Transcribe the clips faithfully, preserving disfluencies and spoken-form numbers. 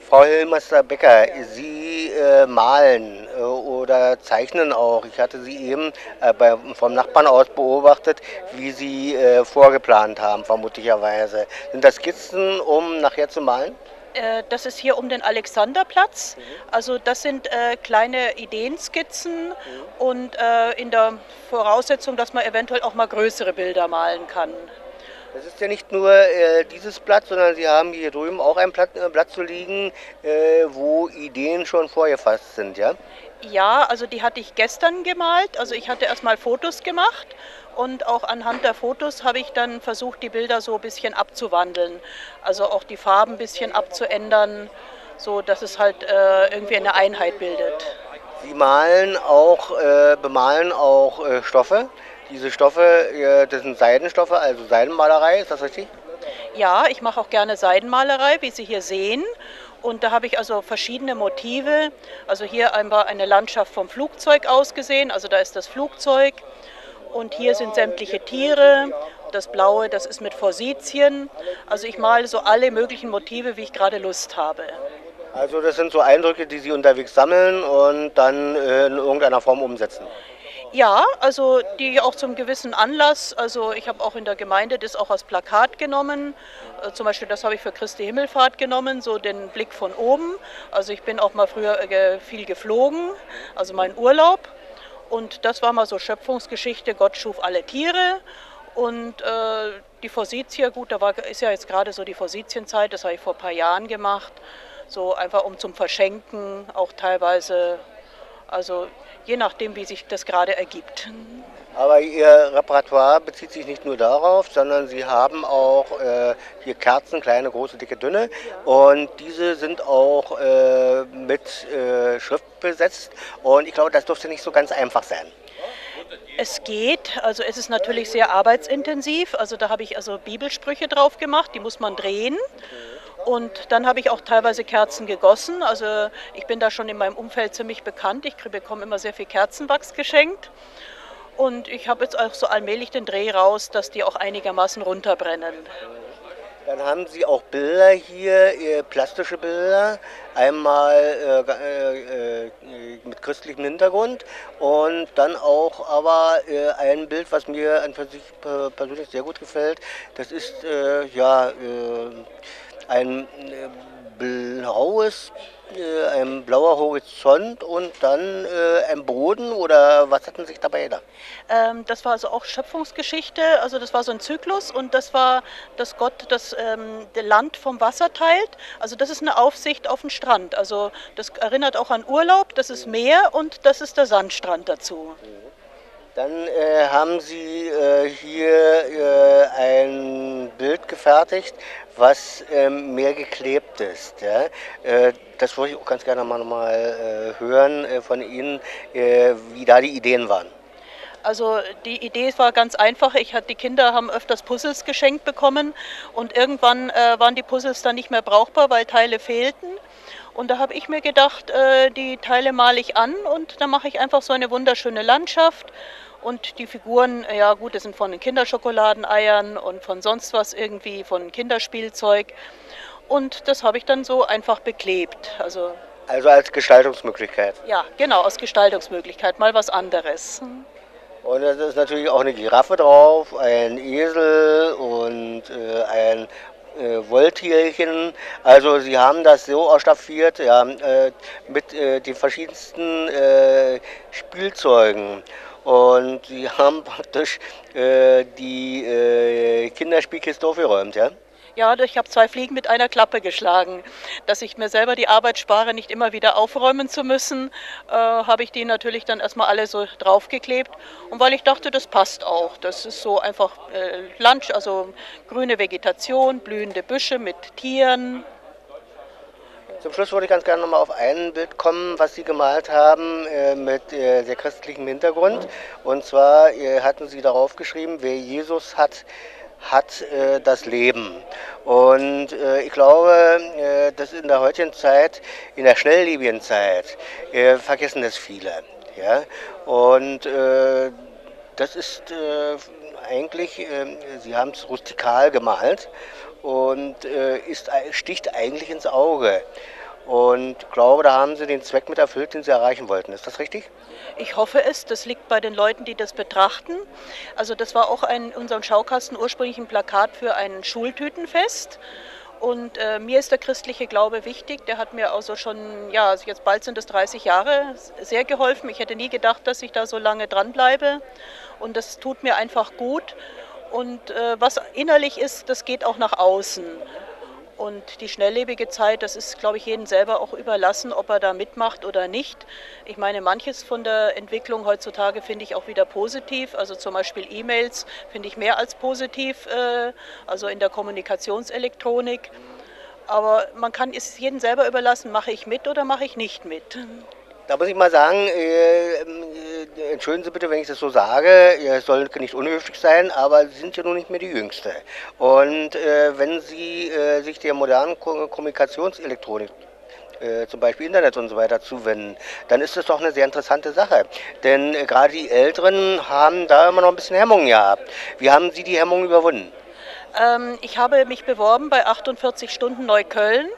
Frau Hillmeister-Becker, Sie äh, malen äh, oder zeichnen auch. Ich hatte Sie eben äh, bei, vom Nachbarn aus beobachtet, wie Sie äh, vorgeplant haben, vermutlicherweise. Sind das Skizzen, um nachher zu malen? Äh, Das ist hier um den Alexanderplatz. Also das sind äh, kleine Ideenskizzen und äh, in der Voraussetzung, dass man eventuell auch mal größere Bilder malen kann. Das ist ja nicht nur äh, dieses Blatt, sondern Sie haben hier drüben auch ein Blatt, äh, Blatt zu liegen, äh, wo Ideen schon vorgefasst sind, ja? Ja, also die hatte ich gestern gemalt. Also ich hatte erstmal Fotos gemacht und auch anhand der Fotos habe ich dann versucht, die Bilder so ein bisschen abzuwandeln. Also auch die Farben ein bisschen abzuändern, so dass es halt äh, irgendwie eine Einheit bildet. Sie malen auch, äh, bemalen auch äh, Stoffe. Diese Stoffe, äh, das sind Seidenstoffe, also Seidenmalerei, ist das richtig? Ja, ich mache auch gerne Seidenmalerei, wie Sie hier sehen. Und da habe ich also verschiedene Motive. Also hier einmal eine Landschaft vom Flugzeug aus gesehen. Also da ist das Flugzeug. Und hier sind sämtliche Tiere. Das Blaue, das ist mit Forsythien. Also ich male so alle möglichen Motive, wie ich gerade Lust habe. Also das sind so Eindrücke, die Sie unterwegs sammeln und dann äh, in irgendeiner Form umsetzen. Ja, also die auch zum gewissen Anlass. Also ich habe auch in der Gemeinde das auch als Plakat genommen. Äh, Zum Beispiel das habe ich für Christi Himmelfahrt genommen, so den Blick von oben. Also ich bin auch mal früher äh, viel geflogen, also mein Urlaub. Und das war mal so Schöpfungsgeschichte, Gott schuf alle Tiere. Und äh, die Forsythia, gut, da war, ist ja jetzt gerade so die Forsythienzeit, das habe ich vor ein paar Jahren gemacht. So einfach um zum Verschenken, auch teilweise, also je nachdem, wie sich das gerade ergibt. Aber Ihr Repertoire bezieht sich nicht nur darauf, sondern Sie haben auch äh, hier Kerzen, kleine, große, dicke, dünne. Und diese sind auch äh, mit äh, Schrift besetzt. Und ich glaube, das dürfte nicht so ganz einfach sein. Es geht, also es ist natürlich sehr arbeitsintensiv. Also da habe ich also Bibelsprüche drauf gemacht, die muss man drehen. Und dann habe ich auch teilweise Kerzen gegossen. Also ich bin da schon in meinem Umfeld ziemlich bekannt. Ich bekomme immer sehr viel Kerzenwachs geschenkt. Und ich habe jetzt auch so allmählich den Dreh raus, dass die auch einigermaßen runterbrennen. Dann haben Sie auch Bilder hier, äh, plastische Bilder, einmal äh, äh, äh, mit christlichem Hintergrund und dann auch aber äh, ein Bild, was mir an für sich äh, persönlich sehr gut gefällt. Das ist äh, ja äh, ein äh, blaues, äh, ein blauer Horizont und dann äh, ein Boden oder was hatten Sie sich dabei gedacht? Ähm, das war also auch Schöpfungsgeschichte, also das war so ein Zyklus und das war, dass Gott das ähm, der Land vom Wasser teilt. Also das ist eine Aufsicht auf den Strand. Also das erinnert auch an Urlaub, das ist Meer und das ist der Sandstrand dazu. Dann äh, haben Sie äh, hier äh, ein Bild gefertigt, was ähm, mehr geklebt ist. Ja? Äh, das würde ich auch ganz gerne mal, mal äh, hören äh, von Ihnen, äh, wie da die Ideen waren. Also die Idee war ganz einfach. Ich hatte, die Kinder haben öfters Puzzles geschenkt bekommen und irgendwann äh, waren die Puzzles dann nicht mehr brauchbar, weil Teile fehlten. Und da habe ich mir gedacht, äh, die Teile male ich an und dann mache ich einfach so eine wunderschöne Landschaft. Und die Figuren, äh, ja gut, das sind von den Kinderschokoladeneiern und von sonst was irgendwie, von Kinderspielzeug. Und das habe ich dann so einfach beklebt. Also Also als Gestaltungsmöglichkeit. ja, genau, aus Gestaltungsmöglichkeit mal was anderes. Und es ist natürlich auch eine Giraffe drauf, ein Esel und äh, ein äh, Wolltierchen. Also sie haben das so ausstaffiert, ja, äh, mit äh, den verschiedensten äh, Spielzeugen. Und sie haben praktisch äh, die äh, Kinderspielkiste aufgeräumt, ja. Ja, ich habe zwei Fliegen mit einer Klappe geschlagen. Dass ich mir selber die Arbeit spare, nicht immer wieder aufräumen zu müssen, äh, habe ich die natürlich dann erstmal alle so draufgeklebt. Und weil ich dachte, das passt auch. Das ist so einfach äh, Land, also grüne Vegetation, blühende Büsche mit Tieren. Zum Schluss würde ich ganz gerne nochmal auf ein Bild kommen, was Sie gemalt haben äh, mit äh, sehr christlichem Hintergrund. Und zwar äh, hatten Sie darauf geschrieben, wer Jesus hat, hat äh, das Leben. Und äh, ich glaube, äh, dass in der heutigen Zeit, in der schnelllebigen Zeit, äh, vergessen das viele. Ja? Und äh, das ist äh, eigentlich, äh, Sie haben es rustikal gemalt und äh, ist, sticht eigentlich ins Auge. Und ich glaube, da haben Sie den Zweck mit erfüllt, den Sie erreichen wollten. Ist das richtig? Ich hoffe es, das liegt bei den Leuten, die das betrachten. Also das war auch ein, in unserem Schaukasten ursprünglich ein Plakat für ein Schultütenfest. Und äh, mir ist der christliche Glaube wichtig. Der hat mir also schon, ja, also jetzt bald sind es dreißig Jahre, sehr geholfen. Ich hätte nie gedacht, dass ich da so lange dranbleibe. Und das tut mir einfach gut. Und äh, was innerlich ist, das geht auch nach außen. Und die schnelllebige Zeit, das ist, glaube ich, jedem selber auch überlassen, ob er da mitmacht oder nicht. Ich meine, manches von der Entwicklung heutzutage finde ich auch wieder positiv. Also zum Beispiel E-Mails finde ich mehr als positiv, äh, also in der Kommunikationselektronik. Aber man kann es jedem selber überlassen, mache ich mit oder mache ich nicht mit. Da muss ich mal sagen, äh, äh, entschuldigen Sie bitte, wenn ich das so sage, es soll nicht unhöflich sein, aber Sie sind ja nun nicht mehr die Jüngste. Und äh, wenn Sie äh, sich der modernen Ko Kommunikationselektronik, äh, zum Beispiel Internet und so weiter, zuwenden, dann ist das doch eine sehr interessante Sache. Denn äh, gerade die Älteren haben da immer noch ein bisschen Hemmungen gehabt. Wie haben Sie die Hemmungen überwunden? Ähm, ich habe mich beworben bei achtundvierzig Stunden Neukölln.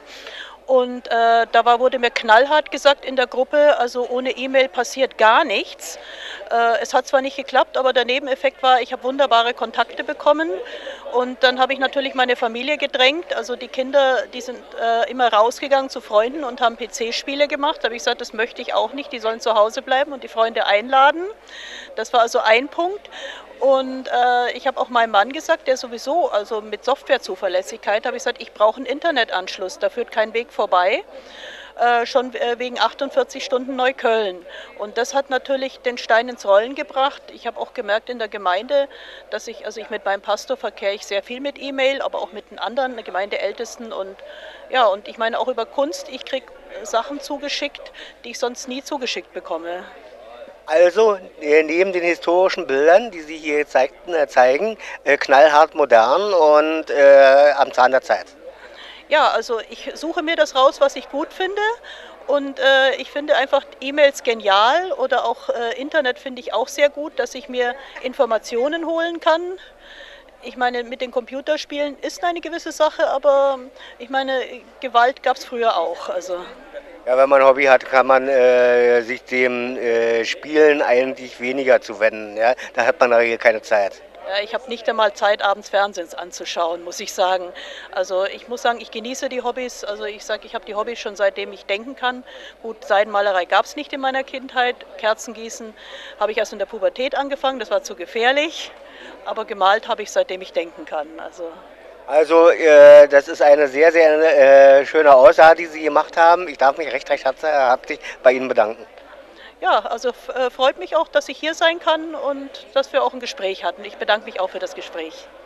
Und äh, da war, wurde mir knallhart gesagt in der Gruppe, also ohne E-Mail passiert gar nichts. Äh, es hat zwar nicht geklappt, aber der Nebeneffekt war, ich habe wunderbare Kontakte bekommen. Und dann habe ich natürlich meine Familie gedrängt. Also die Kinder, die sind äh, immer rausgegangen zu Freunden und haben P C-Spiele gemacht. Da habe ich gesagt, das möchte ich auch nicht, die sollen zu Hause bleiben und die Freunde einladen. Das war also ein Punkt. Und äh, ich habe auch meinem Mann gesagt, der sowieso, also mit Softwarezuverlässigkeit, habe ich gesagt, ich brauche einen Internetanschluss, da führt kein Weg vorbei, äh, schon äh, wegen achtundvierzig Stunden Neukölln. Und das hat natürlich den Stein ins Rollen gebracht. Ich habe auch gemerkt in der Gemeinde, dass ich, also ich mit meinem Pastor verkehre ich sehr viel mit E-Mail, aber auch mit den anderen Gemeindeältesten und ja, und ich meine auch über Kunst, ich kriege Sachen zugeschickt, die ich sonst nie zugeschickt bekomme. Also äh, neben den historischen Bildern, die Sie hier zeigten, äh, zeigen, äh, knallhart modern und äh, am Zahn der Zeit. Ja, also ich suche mir das raus, was ich gut finde. Und äh, ich finde einfach E-Mails genial oder auch äh, Internet finde ich auch sehr gut, dass ich mir Informationen holen kann. Ich meine, mit den Computerspielen ist eine gewisse Sache, aber ich meine, Gewalt gab es früher auch. Also. Ja, wenn man ein Hobby hat, kann man äh, sich dem äh, Spielen eigentlich weniger zuwenden. Ja? Da hat man in der Regel keine Zeit. Ja, ich habe nicht einmal Zeit, abends Fernsehen anzuschauen, muss ich sagen. Also ich muss sagen, ich genieße die Hobbys. Also ich sage, ich habe die Hobbys schon seitdem ich denken kann. Gut, Seidenmalerei gab es nicht in meiner Kindheit. Kerzengießen habe ich erst in der Pubertät angefangen, das war zu gefährlich. Aber gemalt habe ich seitdem ich denken kann. Also Also äh, das ist eine sehr, sehr äh, schöne Aussage, die Sie gemacht haben. Ich darf mich recht, recht herzlich bei Ihnen bedanken. Ja, also äh, freut mich auch, dass ich hier sein kann und dass wir auch ein Gespräch hatten. Ich bedanke mich auch für das Gespräch.